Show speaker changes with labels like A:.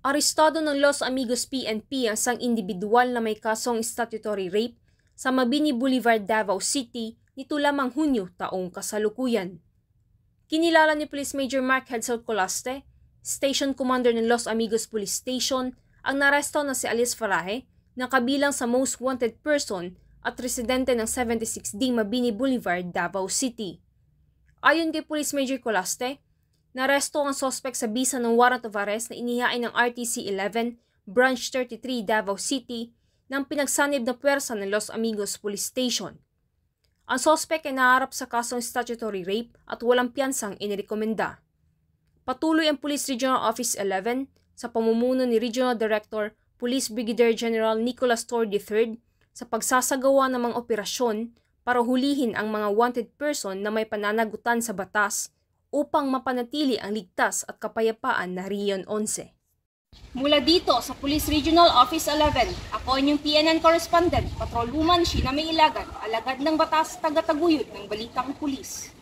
A: Arestado ng Los Amigos PNP ang isang individual na may kasong statutory rape sa Mabini Boulevard, Davao City nito lamang Hunyo taong kasalukuyan. Kinilala ni Police Major Mark Hedsel Colaste, Station Commander ng Los Amigos Police Station, ang naresto na si Alice Faraje na kabilang sa most wanted person at residente ng 76D Mabini Boulevard, Davao City. Ayon kay Police Major Colaste, naresto ang suspect sa bisa ng warrant of arrest na inihain ng RTC 11, Branch 33, Davao City ng pinagsanib na puwersa ng Los Amigos Police Station. Ang suspect ay naharap sa kasong statutory rape at walang piyansang inirekomenda. Patuloy ang Police Regional Office 11 sa pamumuno ni Regional Director Police Brigadier General Nicholas Tor III sa pagsasagawa ng mga operasyon para hulihin ang mga wanted person na may pananagutan sa batas upang mapanatili ang ligtas at kapayapaan na Region 11.
B: Mula dito sa Police Regional Office 11, ako inyong PNN Correspondent, Patrolwoman Sheena May Ilagan, alagad ng batas taga-taguyod ng Balitang Pulis.